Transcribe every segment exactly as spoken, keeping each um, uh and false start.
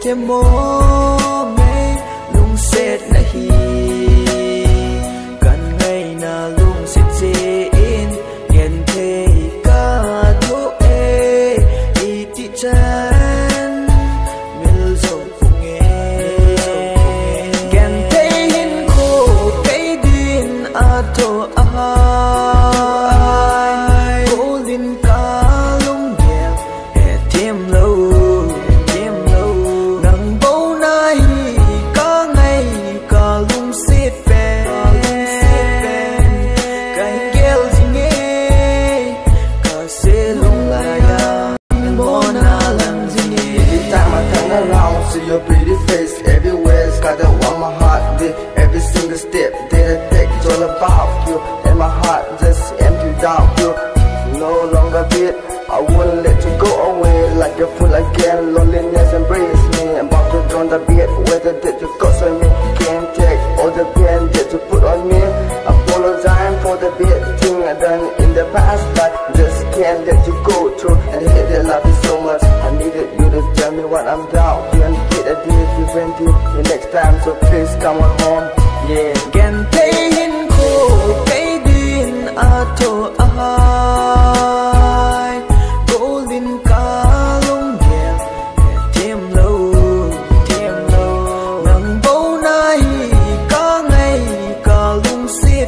thêm mô ngay lung xét na hi cần ngày na lung xét dễ in hiện thế cả thô ê ý thị chân mil dầu phung nghe kèn thế hin khô cây din a thô ai cố linh ca lung đẹp hè thêm lâu thêm lâu nắng bầu nay cả ngày cả lung xếp bè cái kêu gì nghe cả sẽ lung lại à muốn na làm gì nghe Every time I turn around, see your pretty face everywhere. It's got that warm my heart beat. Every single step that I take is all about you, and my heart just empty without you. No longer beat. I won't let you go away like you're full again. Loneliness embrace me. I'm about to join the beat. Whether that you got on me, can't take all the pain that you put on me. Apologize for the bad thing I done in the past, but just can't let you go through. And I hate that love you so much. I needed you to tell me what I'm down. You and get a day different the next time, so please come on home. Yeah. kèn thế hin khô cây din a thô ai cố linh ca lung đẹp thêm lâu thêm lâu nắng bầu nay cả ngày cả lung xếp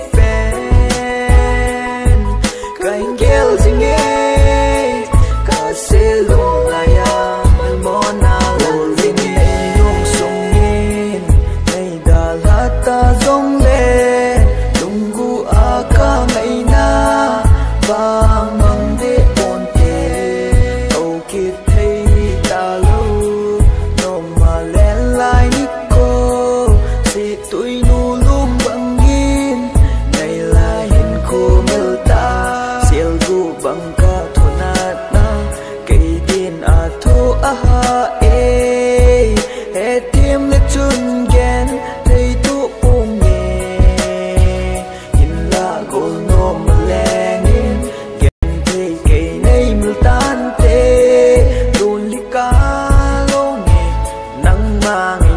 bèn cánh kêu gì nghe cả sẽ lung lại à món nào làm gì nghe lung sung nhiên ngày đã là ta giống lên lung gu a cả ngày na và mang để ổn tệ âu kịp thấy ta lâu nó mà lên lại nico si tuổi nu lum bằng nghìn ngày là hin khô mel ta siêu gu bằng cả thôn nát na cây tiền a thô a ha ê ê thêm lệ chun gen thấy tu ung nhẹ nhìn là gol no mà lên gen thấy cây này mil tan tê đun li cá lô nhẹ nắng mang